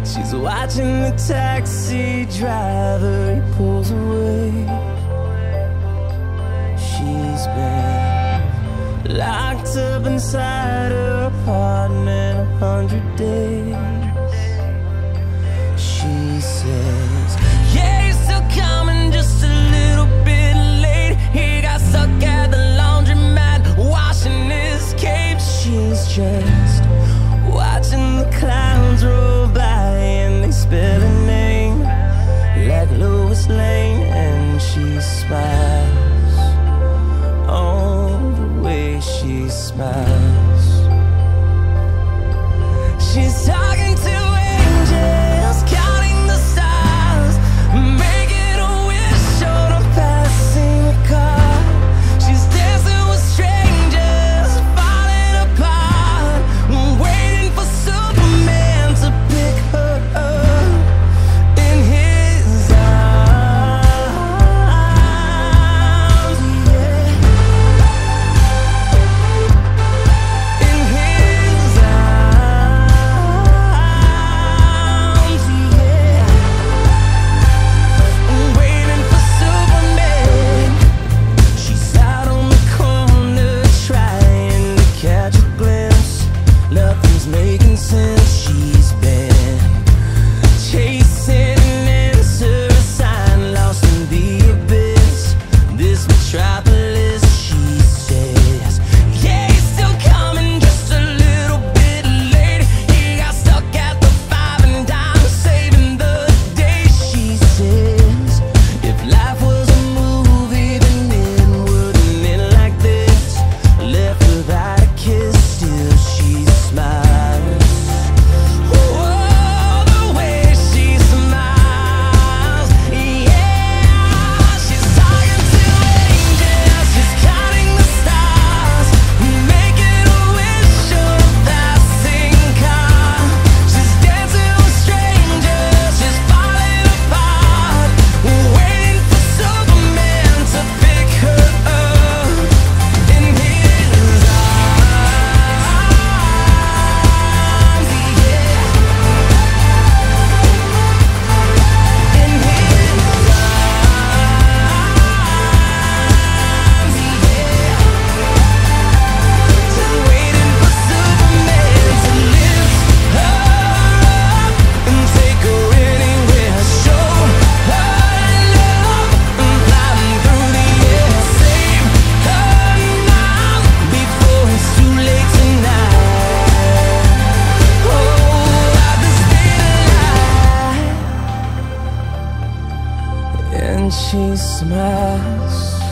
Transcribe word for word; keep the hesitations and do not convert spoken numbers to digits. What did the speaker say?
She's watching the taxi driver, he pulls away. She's been locked up inside her apartment a hundred days. She says, yeah, he's still coming, just a little bit late. He got stuck at the laundromat, washing his cape. She's just watching the clowns roll by, and they spell her name like Lois Lane, and she smiles. Oh, the way she smiles. She's talking to angels, counting the stars, making a wish on a passing car. She's dancing with strangers, falling apart, waiting for Superman to pick her up in his arms, yeah. In his arms, yeah. Waiting for Superman. She's out on the corner trying to catch a glimpse. Nothing's making sense. She's been chasing an answer, a sign lost in the abyss. This metropolis, she says, yeah, he's still coming, just a little bit late. He got stuck at the five and dime, saving the day. She says, if life was a movie, then it wouldn't end like this. Left without a kiss, still she smiles. Oh, the way she smiles, yeah. She's talking to angels, she's counting the stars, making a wish on a passing car. She's dancing with strangers, she's falling apart, waiting for Superman to pick her up in his arms, yeah. In his arms, yeah. Just waiting for Superman to lift her up and take her anywhere, show her love and flying through the air. Save her now before it's too late tonight. Oh, I'll just stay alive. And she smiles.